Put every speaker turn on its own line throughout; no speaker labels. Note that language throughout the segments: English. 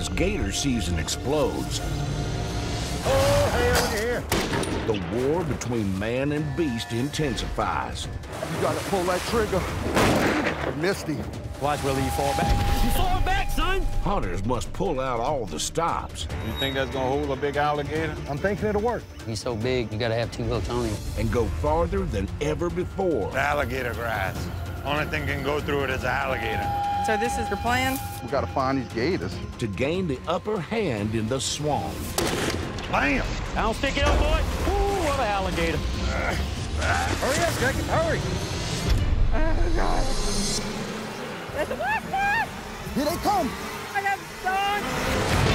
as gator season explodes,
Oh, hell yeah.
the war between man and beast intensifies.
You gotta pull that trigger. I missed him.
Watch, Willie, you fall back. You fall back, son!
Hunters must pull out all the stops
You think that's gonna hold a big alligator?
I'm thinking it'll work.
He's so big, you gotta have 2 hooks on him.
and go farther than ever before.
Alligator grass. Only thing can go through it is an alligator.
So this is your plan?
We gotta find these gators.
To gain the upper hand in the swamp.
Bam!
I'll stick it up, boy. Ooh, what an alligator.
Hurry up, Jacob, hurry.
Oh, God. That's a black.
Here they come.
I got stung.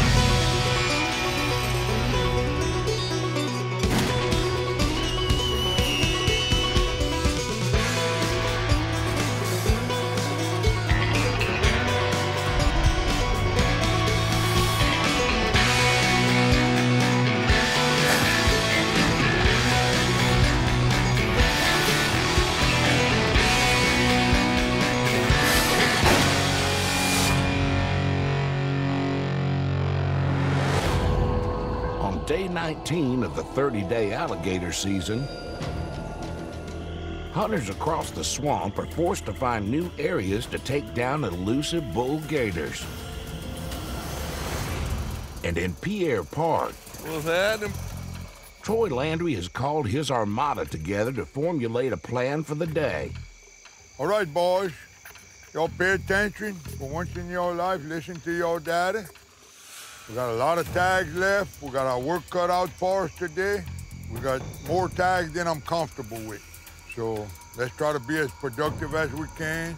Day 19 of the 30-day alligator season, hunters across the swamp are forced to find new areas to take down elusive bull gators. And in Pierre Park,
What's that?
Troy Landry has called his Armada together to formulate a plan for the day.
All right, boys. Y'all pay attention. For once in your life, listen to your daddy. We got a lot of tags left. We got our work cut out for us today. We got more tags than I'm comfortable with. So let's try to be as productive as we can.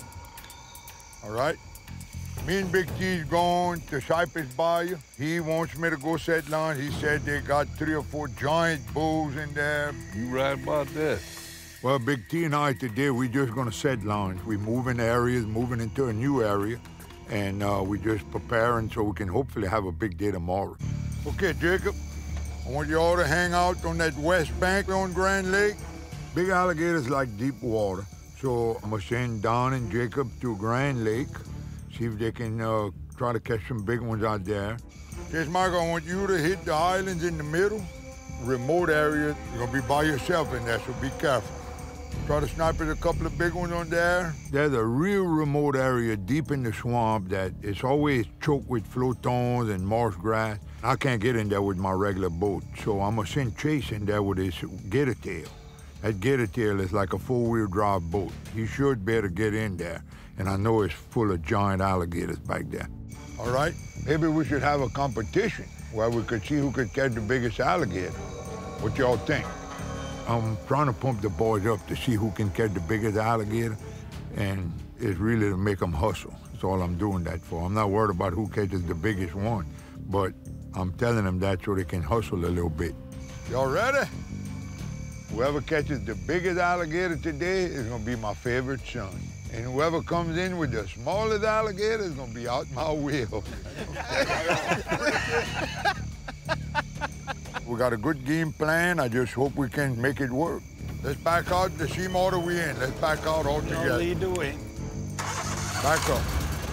All right? Me and Big T's going to Cypress Bayou. He wants me to go set lines. He said they got 3 or 4 giant bulls in there.
You right about that?
Well, Big T and I today, we just gonna set lines. We moving areas, moving into a new area, and we just preparing so we can hopefully have a big day tomorrow. Okay, Jacob, I want you all to hang out on that west bank on Grand Lake. Big alligators like deep water, so I'm gonna send Don and Jacob to Grand Lake, see if they can try to catch some big ones out there. Yes, Michael, I want you to hit the islands in the middle, remote area. You're gonna be by yourself in there, so be careful. Try to snipe at a couple of big ones on there. There's a real remote area deep in the swamp that is always choked with flotons and marsh grass. I can't get in there with my regular boat, so I'm gonna send Chase in there with his gator tail. That gator tail is like a 4-wheel drive boat. He should be able to get in there, and I know it's full of giant alligators back there. All right, maybe we should have a competition where we could see who could catch the biggest alligator. What y'all think? I'm trying to pump the boys up to see who can catch the biggest alligator, and it's really to make them hustle. That's all I'm doing that for. I'm not worried about who catches the biggest one, but I'm telling them that so they can hustle a little bit. Y'all ready? Whoever catches the biggest alligator today is gonna be my favorite son. And whoever comes in with the smallest alligator is gonna be out my wheel. We got a good game plan. I just hope we can make it work. Let's back out the sea motor we in. Let's back out all together.
I'll lead the way.
Back up.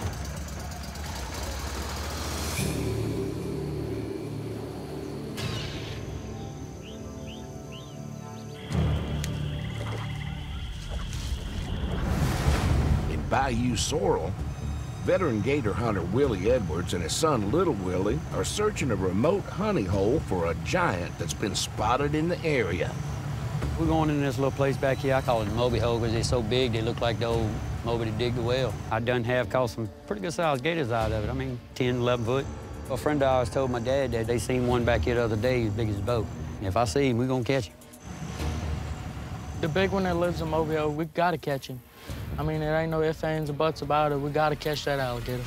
In Bayou Sorrel, veteran gator hunter Willie Edwards and his son Little Willie are searching a remote honey hole for a giant that's been spotted in the area.
We're going in this little place back here. I call it the Moby Hole because they're so big, they look like the old Moby that digged the well. I done have caught some pretty good-sized gators out of it. I mean, 10, 11 foot. A friend of ours told my dad that they seen one back here the other day as big as a boat. And if I see him, we're gonna catch him.
The big one that lives in Moby Hole, we gotta catch him. I mean, there ain't no ifs, ands, or buts about it. We gotta catch that alligator.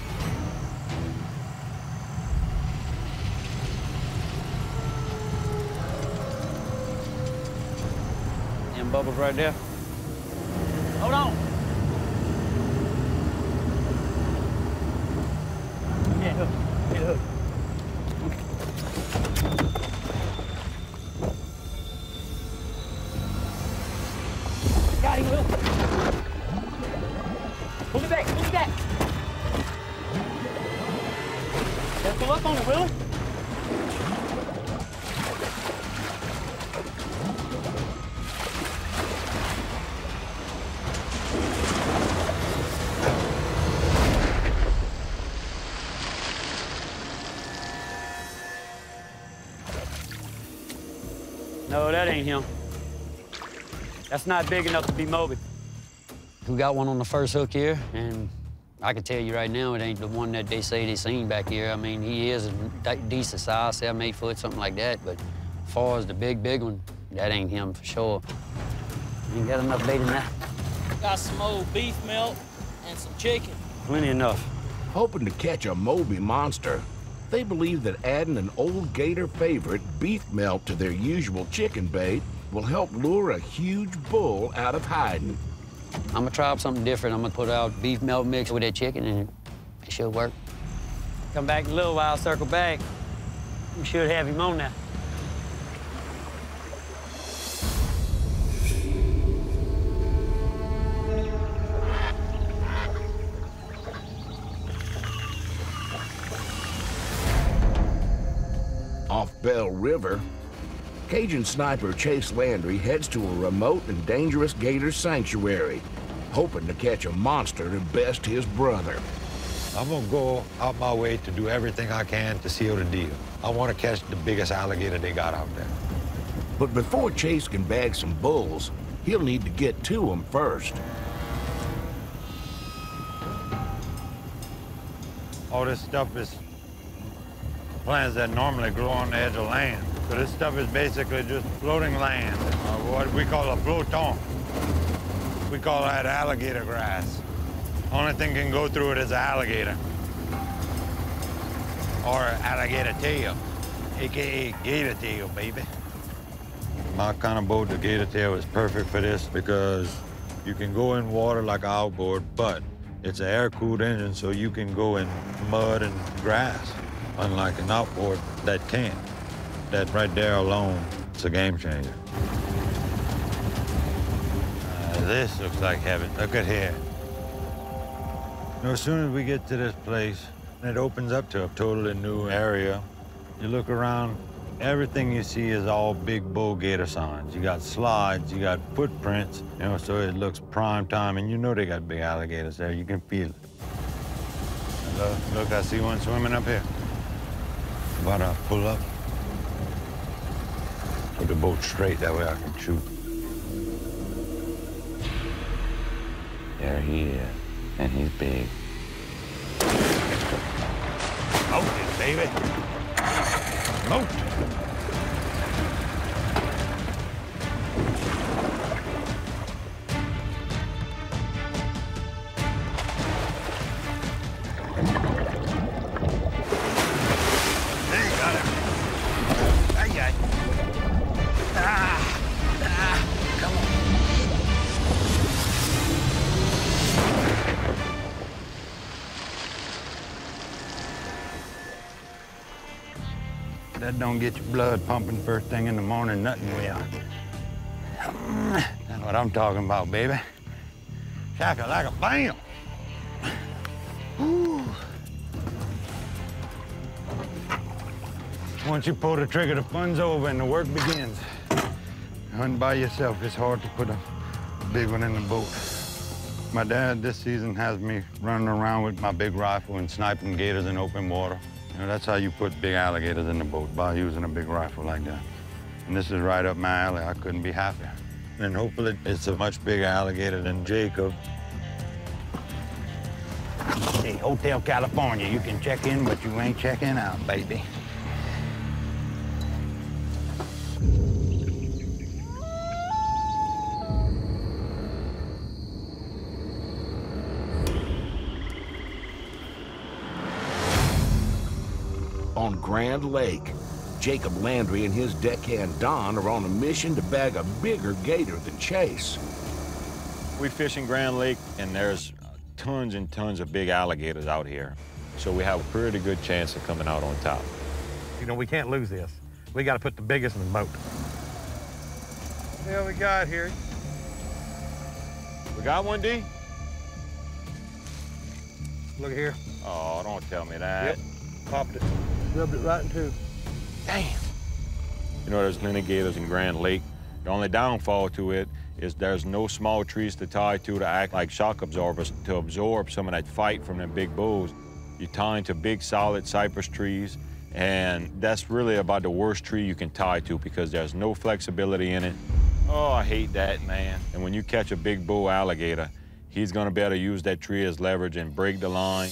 Them bubbles right there. Hold on. Yeah, hook. Get a hook. Got him, Will. Pull it back, pull it back. Yep.
Pull up on it, Willie.
No, that ain't him. That's not big enough to be Moby. We got one on the first hook here, and I can tell you right now, it ain't the one that they say they seen back here. I mean, he is a decent size, 7, 8 foot, something like that, but as far as the big one, that ain't him for sure. Ain't got enough bait in that.
Got some old beef melt and some chicken.
Plenty enough.
Hoping to catch a Moby monster, they believe that adding an old Gator favorite, beef melt, to their usual chicken bait will help lure a huge bull out of hiding.
I'm gonna try something different. I'm gonna put out beef melt mix with that chicken, and it should work. Come back in a little while, circle back. We should have him on now.
Off Bell River, Cajun sniper Chase Landry heads to a remote and dangerous gator sanctuary, hoping to catch a monster to best his brother.
I'm gonna go out my way to do everything I can to seal the deal. I want to catch the biggest alligator they got out there.
But before Chase can bag some bulls, he'll need to get to them first.
All this stuff is plants that normally grow on the edge of land. So this stuff is basically just floating land, what we call a floton. We call that alligator grass. Only thing can go through it is an alligator. Or alligator tail, AKA gator tail, baby. My kind of boat, the gator tail, is perfect for this because you can go in water like an outboard, but it's an air-cooled engine, so you can go in mud and grass, unlike an outboard that can't. That right there alone, it's a game changer. This looks like heaven. Look at here. Now, as soon as we get to this place, it opens up to a totally new area. You look around, everything you see is all big bull gator signs. You got slides, you got footprints, you know, so it looks prime time, and you know they got big alligators there. You can feel it. Look, I see one swimming up here. About to pull up. Put the boat straight, that way I can shoot. There he is, and he's big. Moat it, baby. Moat. There you got him. Ay, come on. That don't get your blood pumping first thing in the morning, nothing will. That's what I'm talking about, baby. Shaka like a bam. Woo. Once you pull the trigger, the fun's over and the work begins. Hunting by yourself, it's hard to put a big one in the boat. My dad this season has me running around with my big rifle and sniping gators in open water. You know, that's how you put big alligators in the boat, by using a big rifle like that. And this is right up my alley. I couldn't be happier. And hopefully it's a much bigger alligator than Jacob. Hey, Hotel California, you can check in, but you ain't checking out, baby.
On Grand Lake, Jacob Landry and his deckhand Don are on a mission to bag a bigger gator than Chase.
We fish in Grand Lake, and there's tons and tons of big alligators out here. So we have a pretty good chance of coming out on top.
You know, we can't lose this. We got to put the biggest in the boat.
What the hell we got here?
We got one, D?
Look here.
Oh, don't tell me that.
Yep. Popped it, rubbed it right in two.
Damn. You know, there's plenty of gators in Grand Lake. The only downfall to it is there's no small trees to tie to act like shock absorbers to absorb some of that fight from them big bulls. You tie into big, solid cypress trees, and that's really about the worst tree you can tie to because there's no flexibility in it. Oh, I hate that, man. And when you catch a big bull alligator, he's gonna be able to use that tree as leverage and break the line.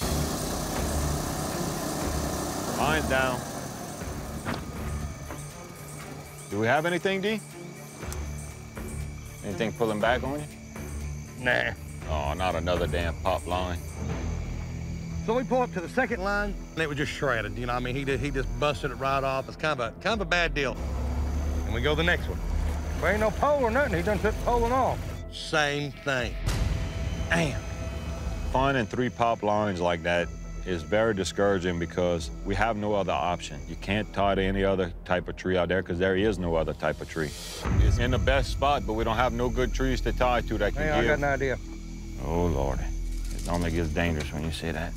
Line's down. Do we have anything, D? Anything pulling back on you?
Nah.
Oh, not another damn pop line.
So we pull up to the second line, and it was just shredded. You know, I mean, he just busted it right off. It's kind of a bad deal. And we go to the next one. There ain't no pole or nothing. He done took the poling off. Same thing. Damn.
Finding 3 pop lines like that is very discouraging because we have no other option. You can't tie to any other type of tree out there because there is no other type of tree. It's in the best spot, but we don't have no good trees to tie to that can
Hey, I got an idea.
Oh, Lord. It normally gets dangerous when you say that.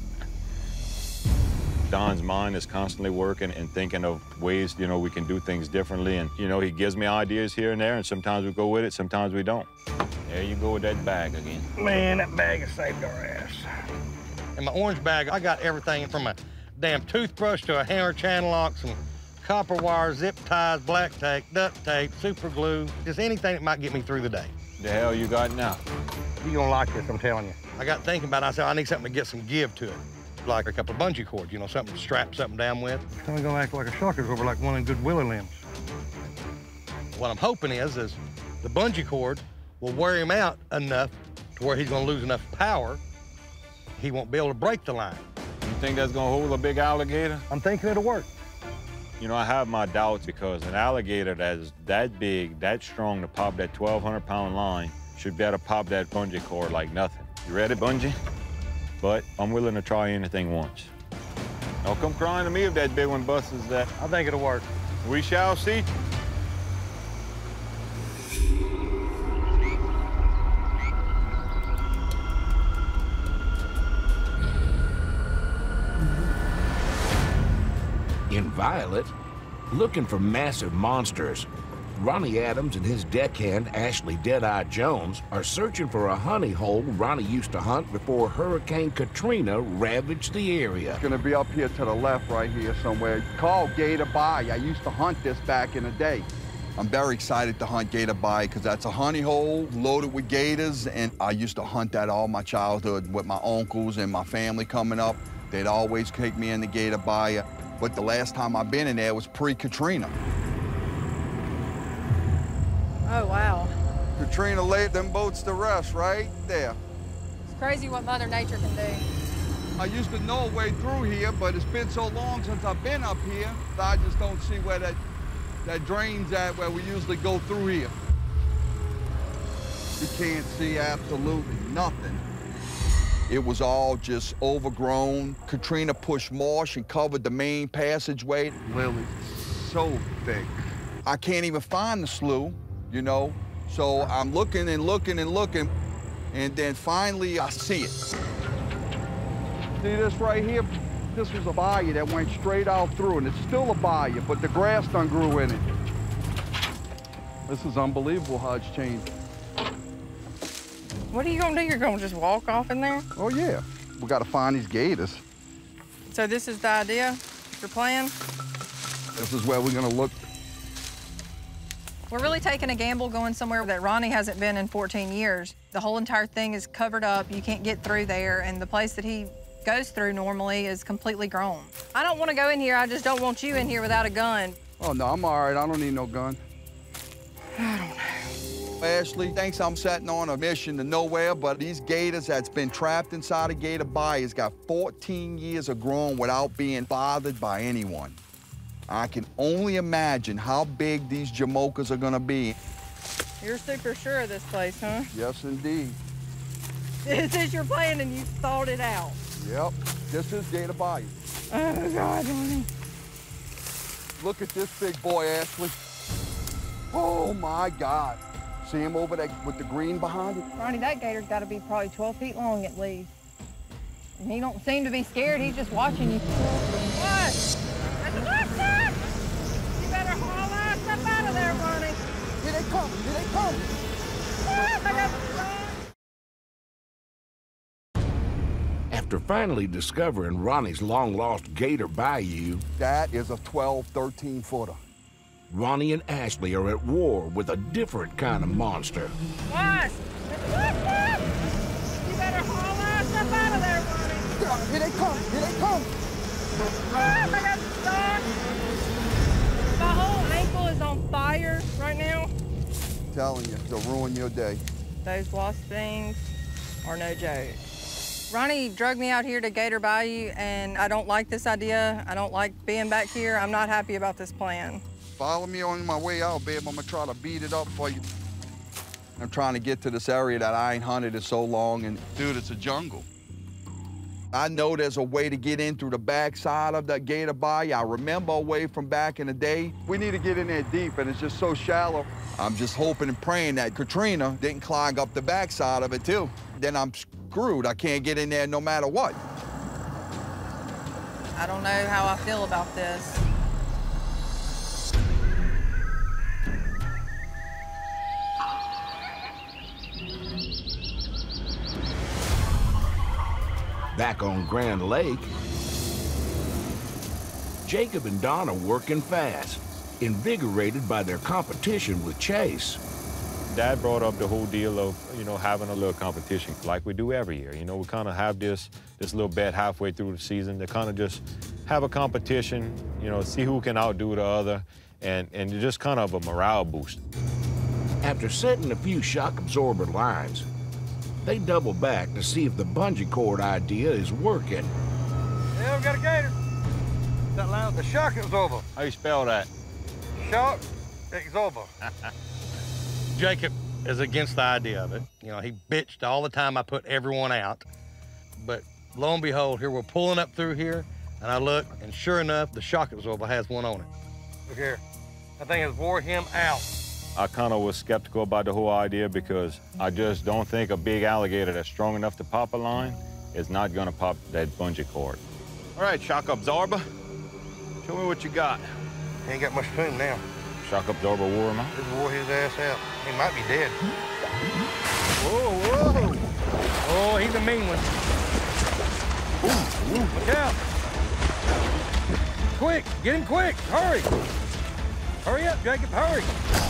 Don's mind is constantly working and thinking of ways, you know, we can do things differently. And, you know, he gives me ideas here and there, and sometimes we go with it, sometimes we don't. There you go with that bag again.
Man, that bag has saved our ass. In my orange bag, I got everything from a damn toothbrush to a hammer channel lock, some copper wire, zip ties, black tape, duct tape, super glue, just anything that might get me through the day.
The hell you got now?
You're gonna like this, I'm telling you. I got thinking about it, I said, I need something to get some give to it. Like a couple of bungee cords, you know, something to strap something down with. It's only gonna act like a shock absorber, like one of them good willy limbs. What I'm hoping is the bungee cord will wear him out enough to where he's gonna lose enough power, he won't be able to break the line.
You think that's gonna hold a big alligator?
I'm thinking it'll work.
You know, I have my doubts because an alligator that is that big, that strong to pop that 1,200-pound line should be able to pop that bungee cord like nothing. You ready, bungee? But I'm willing to try anything once. Don't come crying to me if that big one busts that.
I think it'll work.
We shall see.
In Violet, looking for massive monsters, Ronnie Adams and his deckhand, Ashley Deadeye Jones, are searching for a honey hole Ronnie used to hunt before Hurricane Katrina ravaged the area.
It's gonna be up here to the left right here somewhere. Called Gator Bay. I used to hunt this back in the day. I'm very excited to hunt Gator Bay because that's a honey hole loaded with gators, and I used to hunt that all my childhood with my uncles and my family coming up. They'd always take me in the Gator Bay, but the last time I've been in there was pre-Katrina.
Oh, wow.
Katrina laid them boats to rest right there.
It's crazy what Mother Nature can do.
I used to know a way through here, but it's been so long since I've been up here that I just don't see where that drain's at, where we usually go through here. You can't see absolutely nothing. It was all just overgrown. Katrina pushed marsh and covered the main passageway. Lily, so big. I can't even find the slough, you know? So I'm looking and looking and looking, and then finally I see it. See this right here? This was a bayou that went straight out through, and it's still a bayou, but the grass done grew in it. This is unbelievable how it's changed.
What are you gonna do? You're gonna just walk off in there?
Oh, yeah. We gotta find these gators.
So this is the idea? Your plan?
This is where we're gonna look.
We're really taking a gamble going somewhere that Ronnie hasn't been in 14 years. The whole entire thing is covered up. You can't get through there, and the place that he goes through normally is completely grown. I don't want to go in here. I just don't want you in here without a gun.
Oh, no, I'm all right. I don't need no gun.
I don't know.
Ashley thinks I'm setting on a mission to nowhere, but these gators that's been trapped inside of Gator Bay has got 14 years of growing without being bothered by anyone. I can only imagine how big these jamokas are gonna be.
You're super sure of this place, huh?
Yes, indeed.
This is your plan and you thought it out.
Yep, this is Gator Bay.
Oh, God, Ronnie.
Look at this big boy, Ashley. Oh, my God. See him over there with the green behind it?
Ronnie, that gator's got to be probably 12 feet long at least. He don't seem to be scared. He's just watching you. What? That's a black duck! You better haul ass up out of there, Ronnie.
Here they come, here they come.
What? I got the sun.
After finally discovering Ronnie's long-lost Gator Bayou,
That is a 12, 13-footer.
Ronnie and Ashley are at war with a different kind of monster.
What? That's a black duck! You better haul ass up out of there, Ronnie.
Here they come, here they come.
I got stuck. My whole ankle is on fire right now.
I'm telling you, they'll ruin your day.
Those wasp things are no joke. Ronnie drug me out here to Gator Bayou, and I don't like this idea. I don't like being back here. I'm not happy about this plan.
Follow me on my way out, babe. I'm gonna try to beat it up for you. I'm trying to get to this area that I ain't hunted in so long, and dude, it's a jungle. I know there's a way to get in through the backside of that Gator Bayou. I remember a way from back in the day. We need to get in there deep, and it's just so shallow. I'm just hoping and praying that Katrina didn't climb up the backside of it, too. Then I'm screwed. I can't get in there no matter what.
I don't know how I feel about this.
Back on Grand Lake, Jacob and Don are working fast, invigorated by their competition with Chase.
Dad brought up the whole deal of, having a little competition like we do every year. We kind of have this little bet halfway through the season to kind of just have a competition, see who can outdo the other, and just kind of a morale boost.
After setting a few shock absorber lines, they double back to see if the bungee cord idea is working.
Yeah, we got a gator. That line with the shock absorber.
How you spell that?
Shock absorber. Jacob is against the idea of it. He bitched all the time I put everyone out. But lo and behold, here we're pulling up through here, and I look, and sure enough, the shock absorber has one on it. Look here. That thing has wore him out.
I kind of was skeptical about the whole idea because I just don't think a big alligator that's strong enough to pop a line is not gonna pop that bungee cord. All right, shock absorber, show me what you got.
He ain't got much to him now.
Shock absorber wore him out?
Just wore his ass out. He might be dead. Whoa, whoa. Oh, he's a mean one. Ooh, look out. Quick, get him quick, hurry. Hurry up, Jacob, hurry.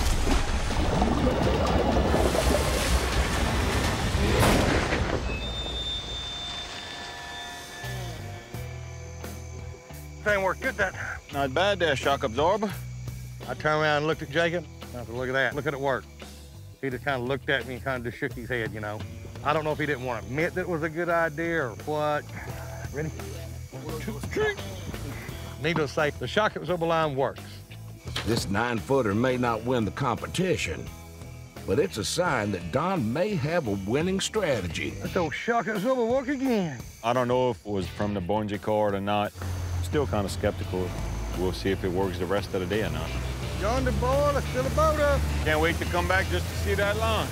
Thing worked good that time.
Not bad there, shock absorber.
I turned around and looked at Jacob. I said, look at that. Look at it work. He just kind of looked at me and kind of just shook his head, I don't know if he didn't want to admit that it was a good idea or what. Ready? 1, 2, 3. Needless to say, the shock absorber line works.
This 9-footer may not win the competition, but it's a sign that Don may have a winning strategy.
Let those shock absorber work again.
I don't know if it was from the bungee cord or not. Still kind of skeptical. We'll see if it works the rest of the day or not.
Yonder, boy, let's fill the boat up.
Can't wait to come back just to see that line.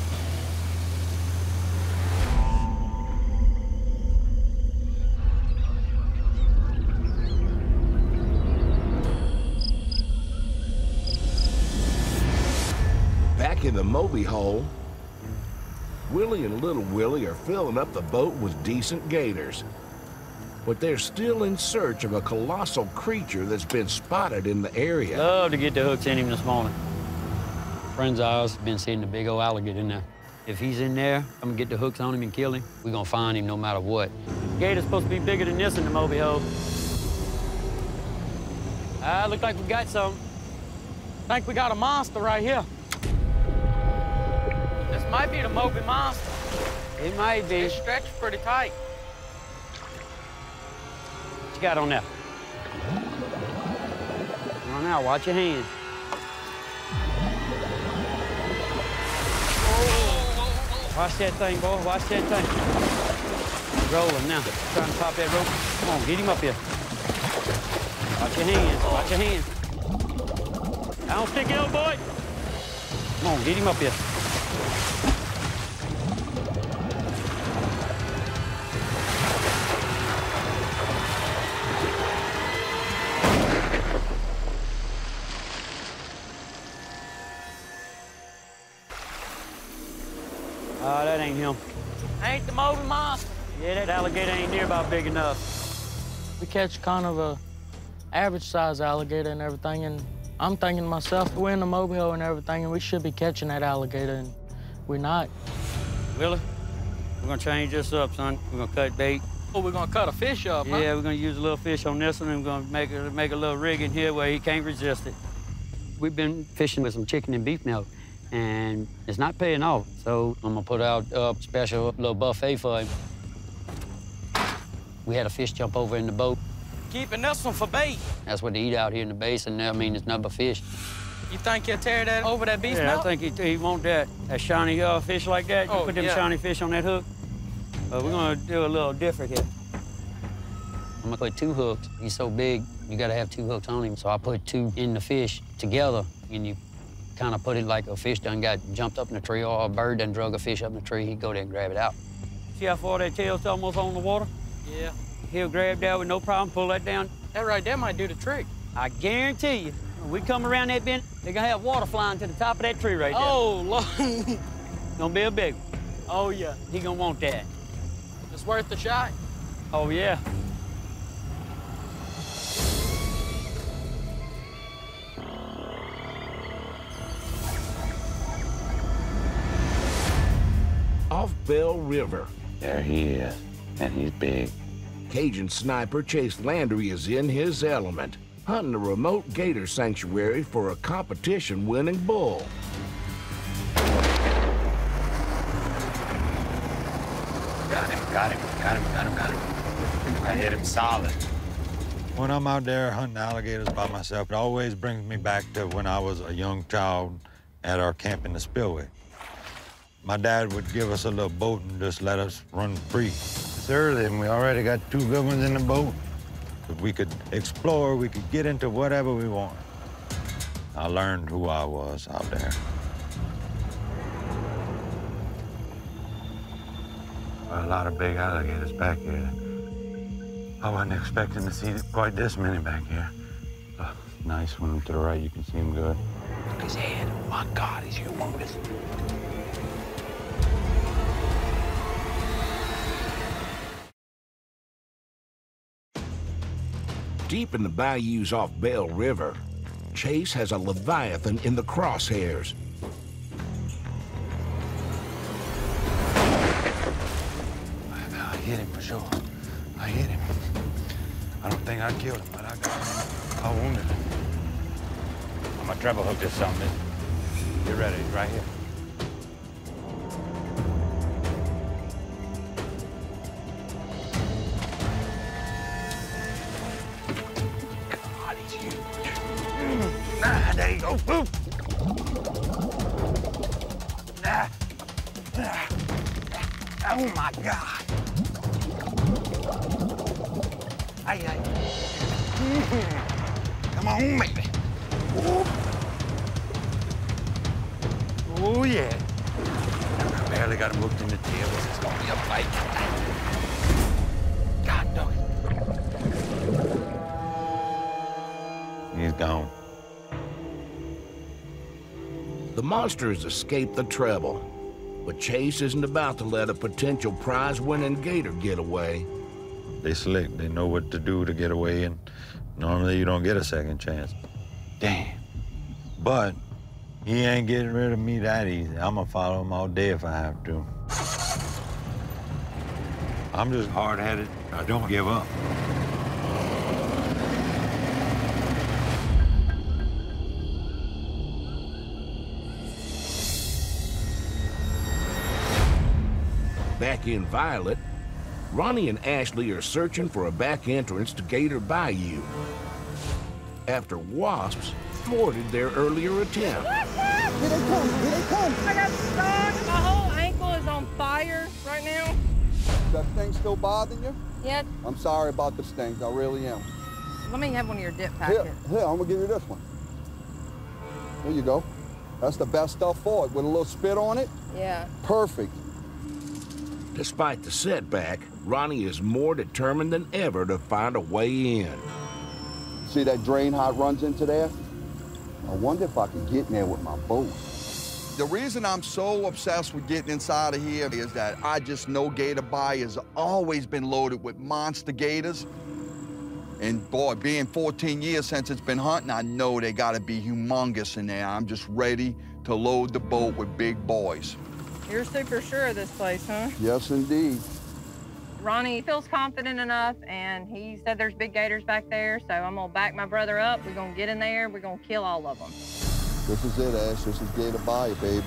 Back in the Moby hole, Willie and Little Willie are filling up the boat with decent gators. But they're still in search of a colossal creature that's been spotted in the area.
Love to get the hooks in him this morning. Friends of ours have been seeing the big old alligator in there. If he's in there, I'm gonna get the hooks on him and kill him. We're gonna find him no matter what. Gator's supposed to be bigger than this in the Moby hole. Look like we got some.
I think we got a monster right here. This might be the Moby monster.
It might be.
It's stretched pretty tight.
What you got on there? On now, watch your hands. Watch that thing, boy. Watch that thing. He's rolling now. Trying to pop that rope. Come on, get him up here. Watch your hands. Watch your hands. I don't stick it, old boy. Come on, get him up here.
Ain't the Moby monster.
Yeah, that alligator ain't near about big enough.
We catch kind of a average size alligator and everything, and I'm thinking to myself, we're in the Mobile and everything, and we should be catching that alligator, and we're not.
Willie, we're gonna change this up, son. We're gonna cut bait.
Oh, we're gonna cut a fish up, huh?
Yeah, we're gonna use a little fish on this one, and we're gonna make a little rig in here where he can't resist it. We've been fishing with some chicken and beef now, and it's not paying off. So I'm gonna put out a special little buffet for him. We had a fish jump over in the boat.
Keeping this one for bait.
That's what they eat out here in the basin. I mean, it's nothing but fish.
You think he'll tear that over that beast
Yeah,
mouth?
I think he want that shiny fish like that. You put them shiny fish on that hook. We're gonna do a little different here. I'm gonna put 2 hooks. He's so big, you gotta have 2 hooks on him. So I put 2 in the fish together, and you kind of put it like a fish done got jumped up in a tree, or a bird done drug a fish up in the tree. He'd go there and grab it out. See how far that tail's almost on the water?
Yeah.
He'll grab that with no problem, pull that down.
That right there might do the trick.
I guarantee you, when we come around that bend, they're gonna have water flying to the top of that tree right there.
Oh, Lord.
Gonna be a big one.
Oh, yeah.
He gonna want that.
It's worth the shot.
Oh, yeah.
Off Bell River,
There he is, and he's big.
Cajun sniper Chase Landry is in his element, hunting a remote gator sanctuary for a competition-winning bull.
Got him. I hit him solid.
When I'm out there hunting alligators by myself, it always brings me back to when I was a young child at our camp in the spillway. My dad would give us a little boat and just let us run free. It's early, and we already got 2 good ones in the boat. We could explore, we could get into whatever we want. I learned who I was out there. A lot of big alligators back here. I wasn't expecting to see quite this many back here. Nice one to the right, you can see him good.
Look his head. Oh, my God, he's humongous.
Deep in the bayous off Bell River, Chase has a leviathan in the crosshairs.
I hit him for sure. I hit him. I don't think I killed him, but I got him. I wounded him. I'm gonna treble hook this something. Get ready, he's right here.
God, he's huge.
There you go. Boom. Oh, my God. Ay, ay. Come on, baby. Oh, yeah. I barely got him hooked in the tail. This is gonna be a fight. God, dog. He's gone.
The monster has escaped the treble, but Chase isn't about to let a potential prize-winning gator get away.
They slick. They know what to do to get away, and normally you don't get a second chance. Damn. But he ain't getting rid of me that easy. I'm gonna follow him all day if I have to. I'm just hard-headed. I don't give up.
Back in Violet, Ronnie and Ashley are searching for a back entrance to Gator Bayou after wasps thwarted their earlier attempt.
Here they come. I got stung. My whole ankle is on fire right now.
Is that sting still bothering you?
Yeah.
I'm sorry about the stings, I really am.
Let me have one of your dip packets.
Here, I'm gonna give you this one. There you go. That's the best stuff for it, with a little spit on it.
Yeah.
Perfect.
Despite the setback, Ronnie is more determined than ever to find a way in.
See that drain how it runs into there? I wonder if I can get in there with my boat. The reason I'm so obsessed with getting inside of here is that I just know Gator Bayou has always been loaded with monster gators. And boy, being 14 years since it's been hunting, I know they gotta be humongous in there. I'm just ready to load the boat with big boys.
You're super sure of this place, huh?
Yes, indeed.
Ronnie feels confident enough, and he said there's big gators back there, so I'm gonna back my brother up. We're gonna get in there, we're gonna kill all of them.
This is it, Ash. This is Gator Bayou, babe.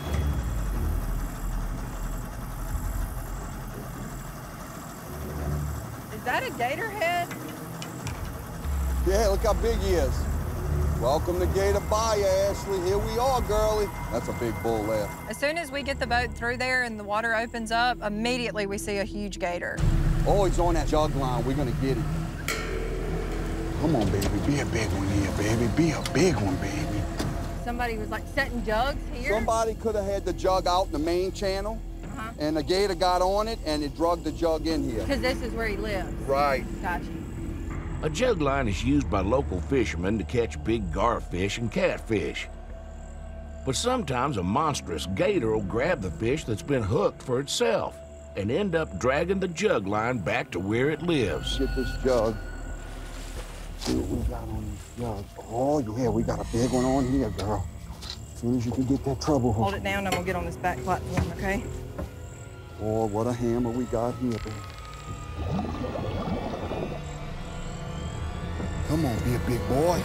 Is that a gator head?
Yeah, look how big he is. Welcome to Gator Bayou, Ashley. Here we are, girlie. That's a big bull there.
As soon as we get the boat through there and the water opens up, immediately we see a huge gator.
Oh, he's on that jug line. We're gonna get him. Come on, baby. Be a big one here, baby. Be a big one, baby.
Somebody was like setting jugs here?
Somebody could have had the jug out in the main channel, and the gator got on it, and it drugged the jug in here.
Because this is where he lives.
Right.
Gotcha.
A jug line is used by local fishermen to catch big garfish and catfish. But sometimes a monstrous gator will grab the fish that's been hooked for itself and end up dragging the jug line back to where it lives.
Get this jug. See what we got on these jugs. Oh, yeah, we got a big one on here, girl. As soon as you can get that trouble hook.
Hold it down, I'm gonna get on this back platform, okay?
Oh, what a hammer we got here, baby. Come on, be a big boy.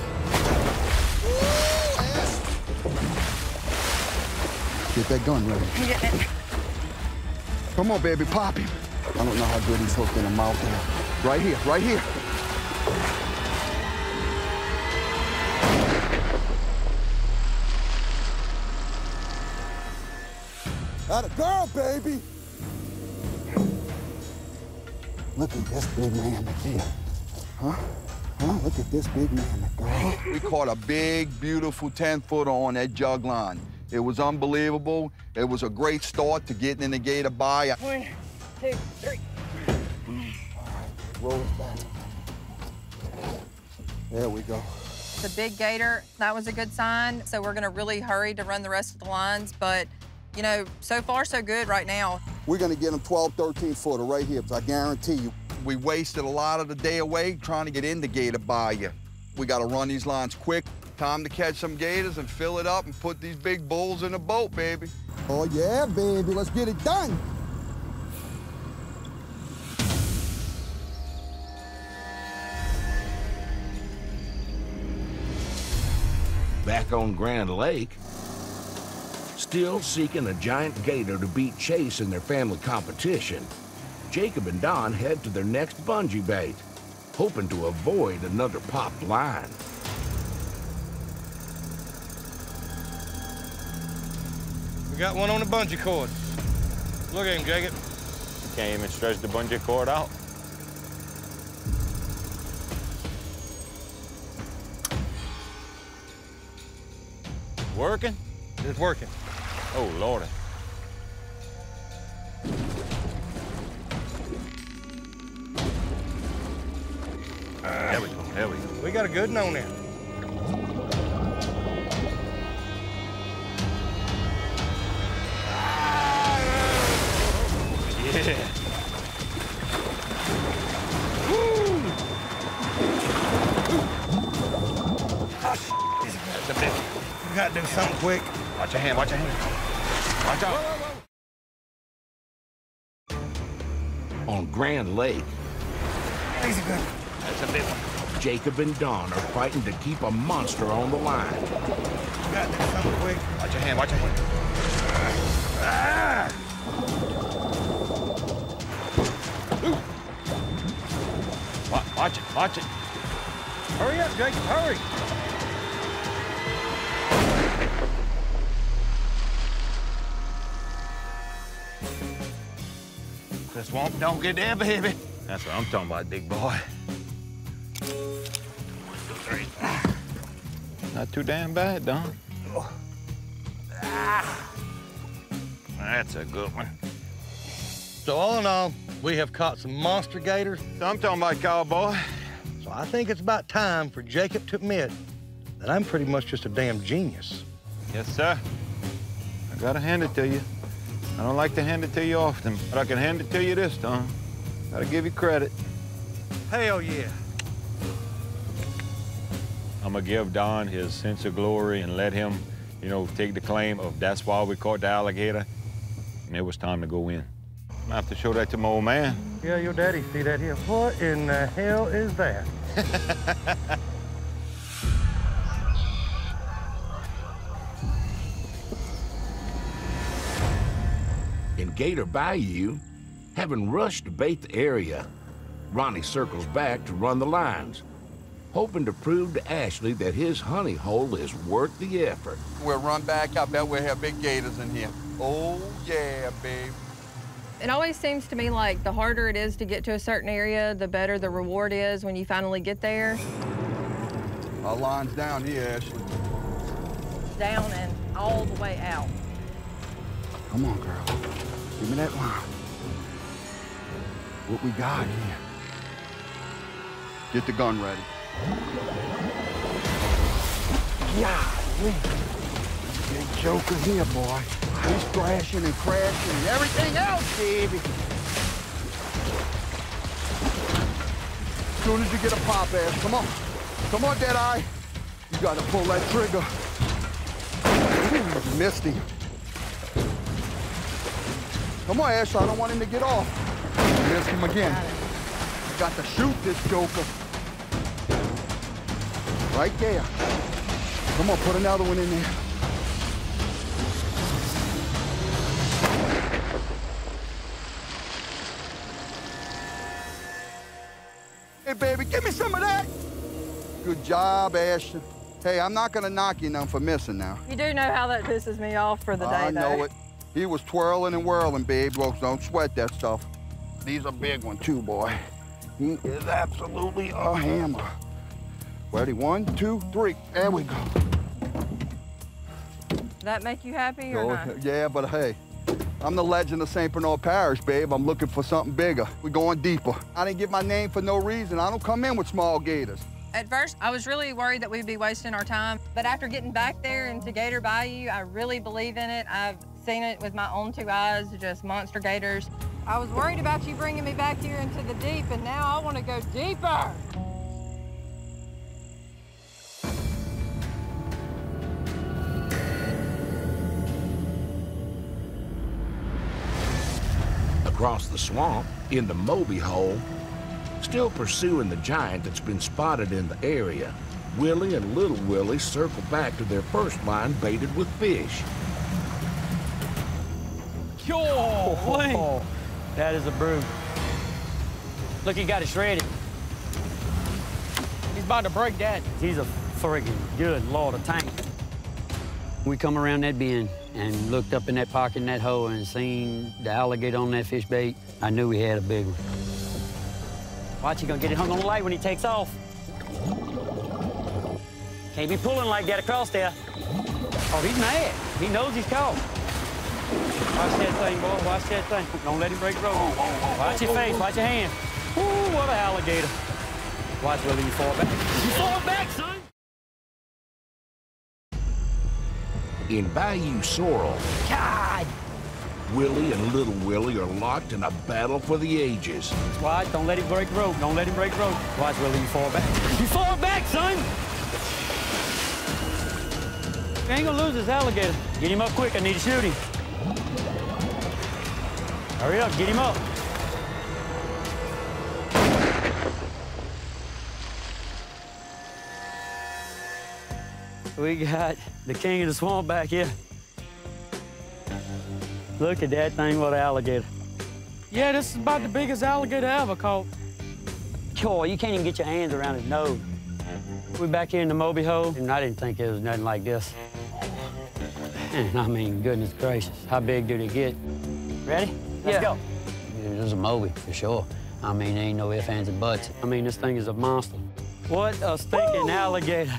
Get that gun ready.
I'm getting it.
Come on, baby, pop him. I don't know how good he's hooked in the mouth there. Right here, right here. Atta girl, baby. Look at this big man here. Huh? Huh? Look at this big man, girl. We caught a big, beautiful 10-footer on that jug line. It was unbelievable. It was a great start to getting in the Gator Bayou.
1, 2, 3.
All right, roll it back. There we go.
The big gator, that was a good sign. So we're gonna really hurry to run the rest of the lines, but you know, so far so good right now.
We're gonna get him 12, 13-footer right here, I guarantee you. We wasted a lot of the day away trying to get into Gator Bayou. We gotta run these lines quick. Time to catch some gators and fill it up and put these big bulls in the boat, baby. Oh yeah, baby, let's get it done.
Back on Grand Lake, still seeking a giant gator to beat Chase in their family competition, Jacob and Don head to their next bungee bait, hoping to avoid another popped line.
We got one on the bungee cord. Look at him, Jacob.
You can't even stretch the bungee cord out. Working?
It's working.
Oh, Lordy. There we go, there we go.
We got a good one on there.
Yeah.
Woo! Oh, that's a big one. We gotta do something quick.
Watch your hand, watch your hand. Watch out.
Whoa, whoa, whoa.
On Grand Lake,
Easy, good. That's a big one.
Jacob and Don are fighting to keep a monster on the line.
We gotta do something quick.
Watch your hand, watch your hand.
Ah!
Watch it, watch it.
Hurry up, Jacob, hurry. The swamp don't get there, baby.
That's what I'm talking about, big boy. 1, 2, 3. Not too damn bad, Don. That's a good one.
So all in all, we have caught some monster gators.
So I'm talking about, cowboy.
So I think it's about time for Jacob to admit that I'm pretty much just a damn genius.
Yes, sir.
I gotta hand it to you. I don't like to hand it to you often, but I can hand it to you this time. Gotta give you credit.
Hell yeah.
I'm gonna give Don his sense of glory and let him, you know, take the claim of that's why we caught the alligator. And it was time to go in. I have to show that to my old man.
Yeah, your daddy see that here. What in the hell is that?
In Gator Bayou, having rushed to bait the area, Ronnie circles back to run the lines, hoping to prove to Ashley that his honey hole is worth the effort.
We'll run back. I bet we'll have big gators in here. Oh, yeah, babe.
It always seems to me like the harder it is to get to a certain area, the better the reward is when you finally get there.
Our line's down here, Ashley.
Down and all the way out.
Come on, girl. Give me that line. What we got here? Get the gun ready.
Yeah, big joker here, boy.
He's crashing and crashing and everything else, baby. As soon as you get a pop, Ash, come on. Come on, Deadeye. You gotta pull that trigger. Ooh, missed him. Come on, Ash, I don't want him to get off. Missed him again. You got to shoot this joker. Right there. Come on, put another one in there. Hey, baby, give me some of that. Good job, Ashton. Hey, I'm not gonna knock you none for missing now.
You do know how that pisses me off for the day, though.
I know it. He was twirling and whirling, babe. Well, don't sweat that stuff. He's a big one, too, boy. He is absolutely a hammer. Ready? 1, 2, 3. There we go.
That make you happy or not?
Yeah, but hey, I'm the legend of St. Bernard Parish, babe. I'm looking for something bigger. We're going deeper. I didn't get my name for no reason. I don't come in with small gators.
At first, I was really worried that we'd be wasting our time. But after getting back there into Gator Bayou, I really believe in it. I've seen it with my own 2 eyes, just monster gators. I was worried about you bringing me back here into the deep, and now I want to go deeper.
Across the swamp, in the Moby hole, still pursuing the giant that's been spotted in the area, Willie and Little Willie circle back to their first line baited with fish.
Oh, that is a brute. Look, he got it shredded. He's about to break that. He's a friggin' good Lord of tank. We come around that bend and looked up in that pocket in that hole and seen the alligator on that fish bait. I knew we had a big one. Watch, he gonna get it hung on the light when he takes off. Can't be pulling like that across there. Oh, he's mad. He knows he's caught. Watch that thing, boy. Watch that thing. Don't let him break the road. Watch your face. Watch your hands. Ooh, what an alligator. Watch whether you fall back. You fall back, son.
In Bayou Sorrel,
God!
Willie and Little Willie are locked in a battle for the ages.
Watch, don't let him break the road. Don't let him break the road. Watch whether you fall back. You fall back, son! You ain't gonna lose this alligator. Get him up quick. I need to shoot him. Hurry up, get him up. We got the king of the swamp back here. Look at that thing, what an alligator.
Yeah, this is about the biggest alligator I ever caught.
Boy, you can't even get your hands around his nose. We back here in the Moby hole, and I didn't think it was nothing like this. And I mean, goodness gracious, how big did it get? Ready? Let's go. It was a Moby, for sure. I mean, ain't no ifs, ands, and buts. I mean, this thing is a monster. What a stinking alligator.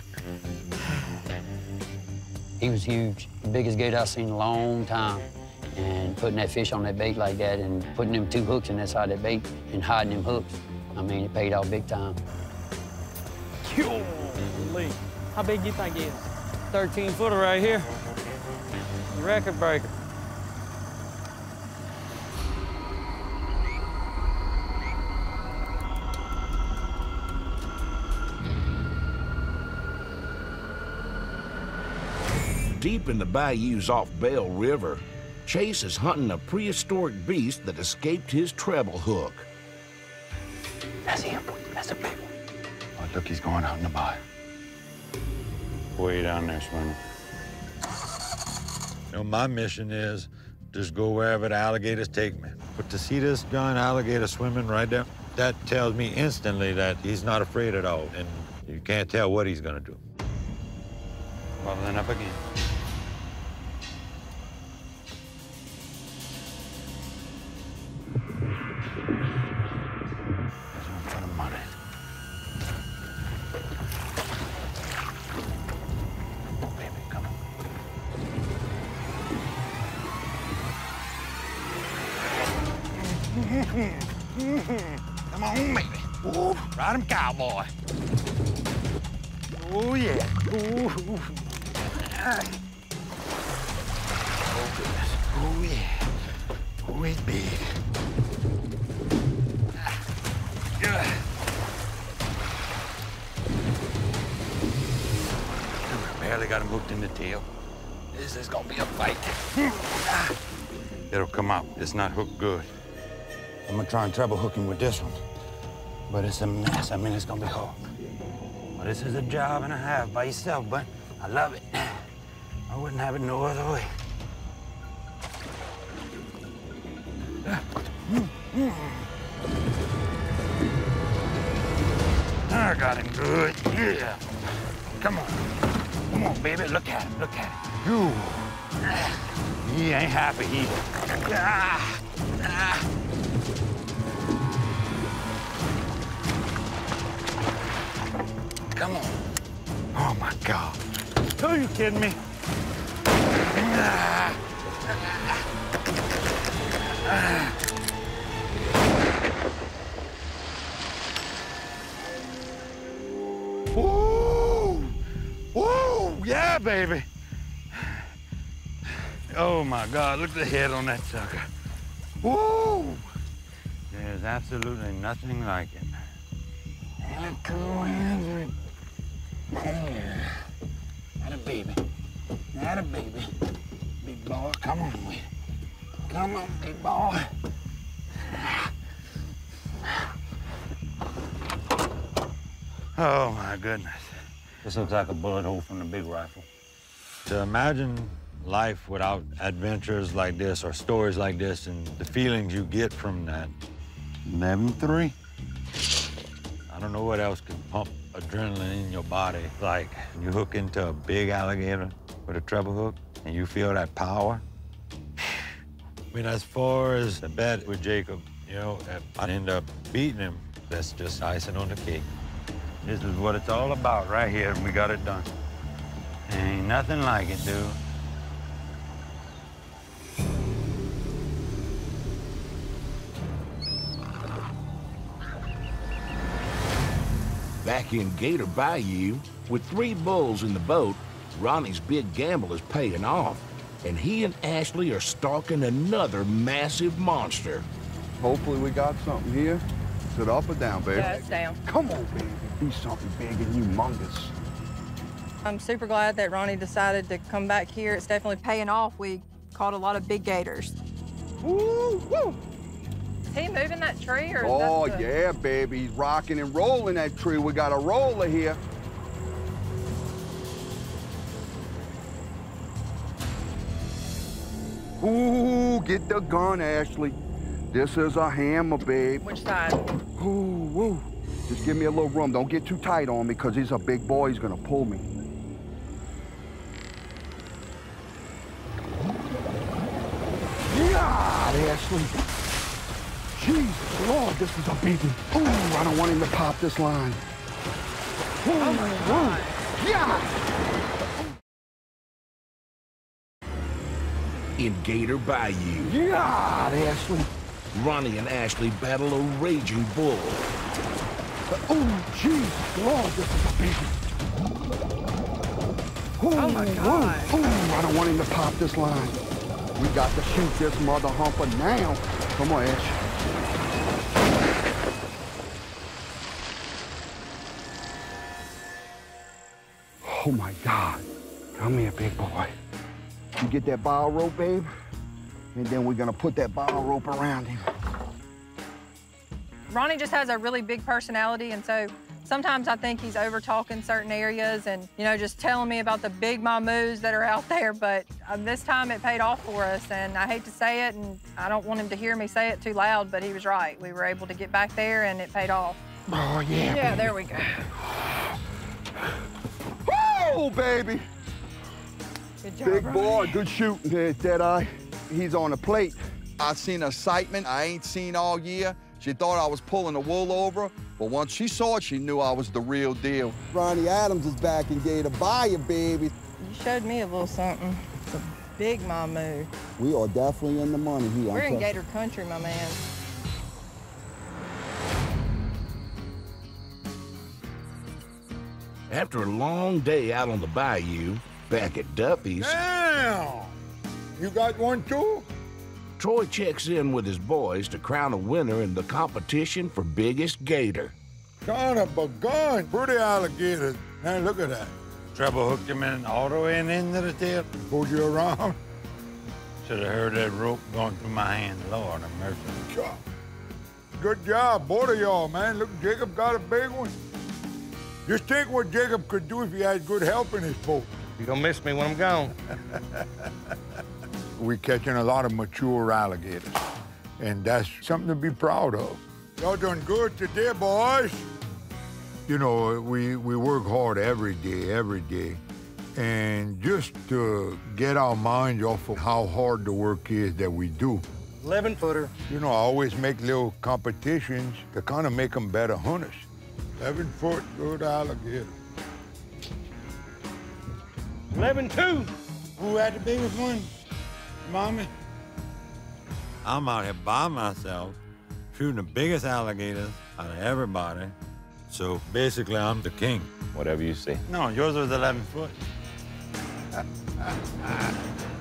He was huge, the biggest gator I've seen in a long time. And putting that fish on that bait like that and putting them 2 hooks in that side of that bait and hiding them hooks, I mean, it paid off big time.
Holy. How big do you think he is?
13-footer right here. Record breaker.
Deep in the bayous off Bell River, Chase is hunting a prehistoric beast that escaped his treble hook.
That's him. That's a big one.
Oh, look, he's going out in the bay. Way down there swimming. You know, my mission is just go wherever the alligators take me. But to see this giant alligator swimming right there, that tells me instantly that he's not afraid at all, and you can't tell what he's gonna do. Bubbling up again. There's one for the money. Baby, come on.
Come on, baby. Ooh, ride him, cowboy. Oh, yeah. Ooh. Oh, goodness. Oh, yeah. Oh, he's big.
Barely got him hooked in the tail. This is gonna be a fight. It'll come out. It's not hooked good. I'm gonna try and treble hook him with this one. But it's a mess. I mean, it's gonna be hard. Well, this is a job and a half by yourself, but I love it. I wouldn't have it no other way. I got him good. Yeah. Come on. Come on, baby. Look at him. Look at him. Ooh. He ain't happy either. Come on. Oh, my God. Are you kidding me? Woo! Woo! Yeah, baby. Oh, my God. Look at the head on that sucker. Woo! There's absolutely nothing like it. Look cool hands. Yeah. Not a baby. Not a baby. Big boy, come on with it. Come on, big boy. Oh, my goodness. This looks like a bullet hole from the big rifle. To imagine life without adventures like this or stories like this and the feelings you get from that. 11-3. I don't know what else can pump adrenaline in your body like you hook into a big alligator with a treble hook and you feel that power. I mean, as far as the bet with Jacob, you know, if I end up beating him, that's just icing on the cake. This is what it's all about right here, and we got it done. Ain't nothing like it, dude.
Back in Gator Bayou, with 3 bulls in the boat, Ronnie's big gamble is paying off, and he and Ashley are stalking another massive monster.
Hopefully we got something here. Is it up or down, baby?
Yeah, it's down.
Come on, baby. Be something big and humongous.
I'm super glad that Ronnie decided to come back here. It's definitely paying off. We caught a lot of big gators.
Woo, woo.
Is he moving that tree or?
Oh,
that's the...
yeah, baby. He's rocking and rolling that tree. We got a roller here. Ooh, get the gun, Ashley. This is a hammer, babe.
Which side?
Ooh, woo. Just give me a little room. Don't get too tight on me, because he's a big boy. He's gonna pull me. Yeah, Ashley. Jesus, Lord, this is a biggie. Ooh, I don't want him to pop this line. Ooh,
Oh, my God.
yeah.
In Gator Bayou,
Yeah, Ashley.
Ronnie and Ashley battle a raging bull.
Oh, Jesus, Lord, this is a biggie.
Oh my God.
I don't want him to pop this line. We got to shoot this mother humper now. Come on, Ash. Oh my God. Come here, big boy. You get that bottle rope, babe? And then we're gonna put that bottle rope around him.
Ronnie just has a really big personality, and so sometimes I think he's over-talking certain areas and, you know, just telling me about the big mamoos that are out there, but this time it paid off for us, and I hate to say it, and I don't want him to hear me say it too loud, but he was right. We were able to get back there, and it paid off.
Oh, yeah,
Yeah,
baby.
there we go.
Oh, baby.
Good job,
Big boy,
Ronnie.
good shooting there, Deadeye. He's on the plate.
I seen excitement I ain't seen all year. She thought I was pulling the wool over, but once she saw it, she knew I was the real deal.
Ronnie Adams is back in Gator. Buy you, baby.
You showed me a little something. It's a big mamoo.
We are definitely in the money here.
We're in Gator country, my man.
After a long day out on the bayou, back at Duffy's,
Damn! You got one too?
Troy checks in with his boys to crown a winner in the competition for biggest gator.
Son of a gun. Pretty alligator. Man, look at that.
Treble hooked him in all the way and into the tail.
Pulled you around.
Should have heard that rope going through my hand. Lord have mercy.
Good job, both of y'all, man. Look, Jacob got a big one. Just think what Jacob could do if he had good help in his boat.
You're gonna miss me when I'm gone.
We're catching a lot of mature alligators, and that's something to be proud of. Y'all done good today, boys. You know, we work hard every day, and just to get our minds off of how hard the work is that we do.
11-footer.
You know, I always make little competitions to kind of make them better hunters. 11-foot, good alligator.
11-2.
Who had the biggest one? Mommy? I'm out here by myself, shooting the biggest alligators out of everybody. So basically, I'm the king.
Whatever you say.
No, yours was 11 foot.